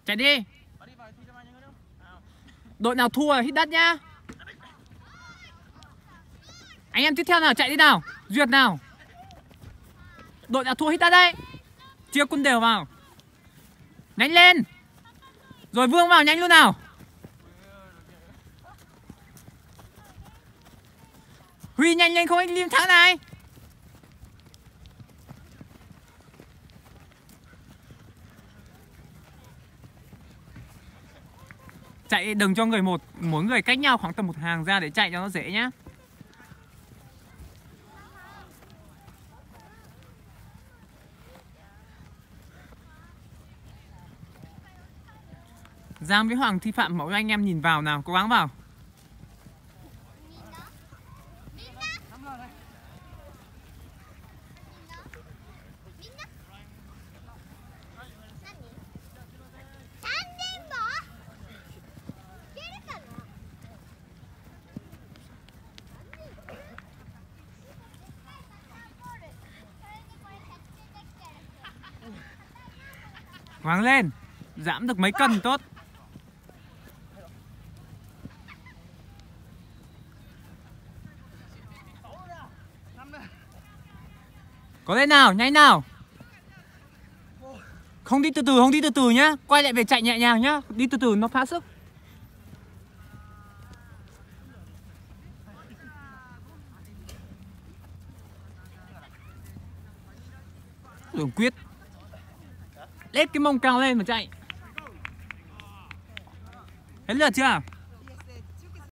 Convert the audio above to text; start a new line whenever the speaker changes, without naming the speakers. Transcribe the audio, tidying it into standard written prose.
Chạy đi. Đội nào thua hít đất nhá. Anh em tiếp theo nào, chạy đi nào. Duyệt nào. Đội nào thua hít đất đấy. Chia quân đều vào. Nhanh lên. Rồi Vương vào nhanh luôn nào. Huy nhanh lên không anh Lim thắng này. Chạy đừng cho mỗi người cách nhau khoảng tầm một hàng ra để chạy cho nó dễ nhá. Giang với Hoàng thi phạm mẫu cho anh em nhìn vào nào, cố gắng vào. Hoàng lên, giảm được mấy cân tốt. Có lên nào, nhanh nào. Không đi từ từ nhá. Quay lại về chạy nhẹ nhàng nhá. Đi từ từ nó phá sức. Đường Quyết lết cái mông cao lên mà chạy. Hết lượt chưa?